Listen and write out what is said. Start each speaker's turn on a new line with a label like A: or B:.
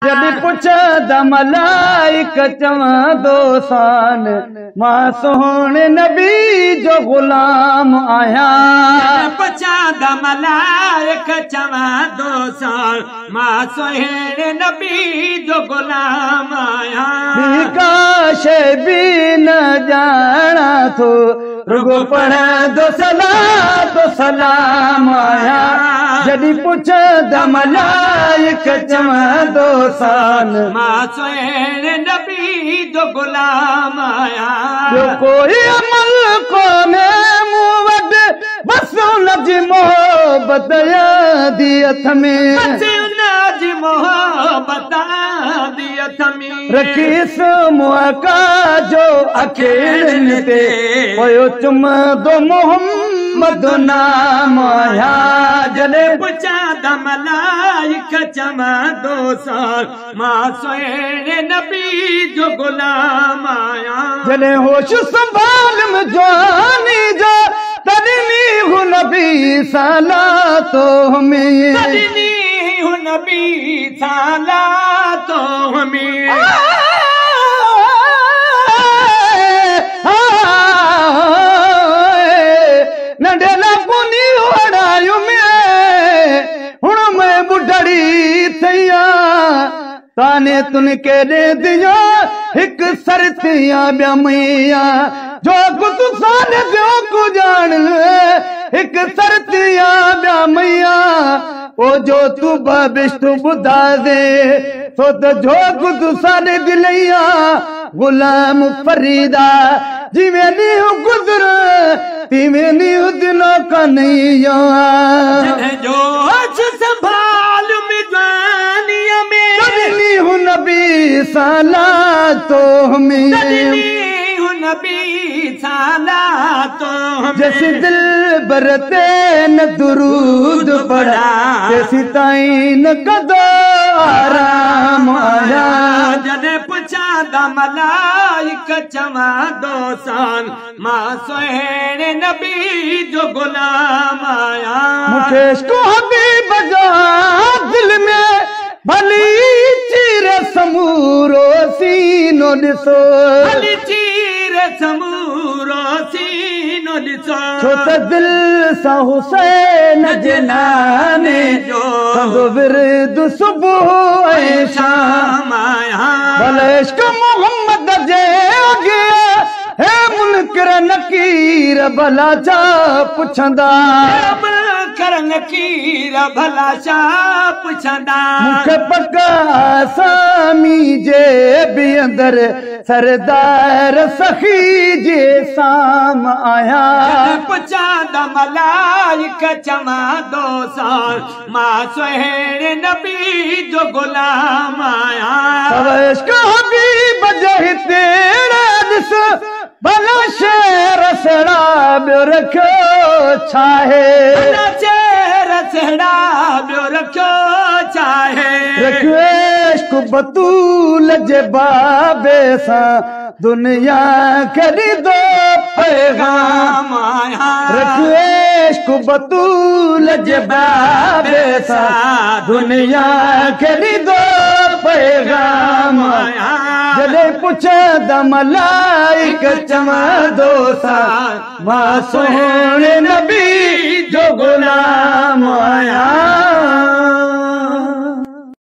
A: जॾहिं पुछंदा मलाइक चवंदो सान मां सोहणे नबी जो गुलाम आहियां।
B: पुछंदा मलाइक चवंदो सान मां सोहणे नबी जो गुलाम आहियां।
A: का शइ बि न ॼाणा थो रुगो पढ़ंदो सलाम आहियां। जॾहिं पुछंदा मलाइक चवंदो सान
B: मां सोहणे नबी जो गुलाम आहियां।
A: ॿियो कोई अमल कोन्हे मूं वटि बसि उनजी मोहबत यादी हथ में रखीस मुआका जो अकेड़नि ते पोयो चुमंदो मोहम्मद नाम आहियां। जॾहिं
B: पुछंदा मलाइक चवंदो सान मां सोहणे नबी जो गुलाम आहियां।
A: जॾहिं होश संभाल में जवानी जो तॾहिं हू नबी साला तो हमें
B: नबी साला तो हमें
A: नंढेला पुनी ओढ़ायूं में हुण मैं बुढ़ड़ी थैया ताने तुन के दे दिया हिक सरतिया ॿिया मैया जो कुछ साने ॿियो को जान हिक सरतिया ॿिया मैया ओ जो तू बिष्टु बुधा दे सो तो जो कुछ साने दिलैया गुलाम फरीदा जिਵੇਂ नी गुजर तिਵੇਂ नी दिनों कन्हैया।
B: जो संभाल मिज़ानिया में
A: तदनी हूँ नबी साला तो हमें
B: नबी साला तो
A: जैसी दिल बरते न दुरूद पड़ा जैसी ताई न कदो आराम आया।
B: जॾहिं पुछंदा मलाइक चवंदो सान मां सोहणे नबी जो गुलाम आहियां।
A: मूंखे इश्क़ हबीब जो दिल में भली चीर समूरो सीनो ॾिसो
B: समूरो सीनो ॾिसो
A: छो त दिल सां हुसैन जे नाने जो विर्द सुबुह ऐं शाम
B: आहियां।
A: भले इश्क़ मोहम्मद जे अॻे हे मुनकिर नकीर भला छा पुछंदा
B: नकीर भला छा पुछंदा।
A: मूंखे पक आसामी जे बि अंदर सरदार सखी जे साम आहियां।
B: पुछंदा मलाइक चवंदो सान मां सोहणे नबी जो गुलाम आहियां।
A: इश्क़ हबीब जे हिते ॾिस भला शेर सड़ा ॿियो रखियो छा आहे
B: शेर सड़ा ॿियो रखियो चाहे
A: रखियो इश्क़ बतूल जे बाबे सां दुनिया खे ॾींदो पैगाम
B: आहियां।
A: रखियो इश्क़ बतूल जे बाबे सां दुनिया खे ॾींदो पैगाम आहियां। जॾहिं पुछंदा मलाइक चवंदो सान मां सोहणे नबी जो गुलाम आहियां।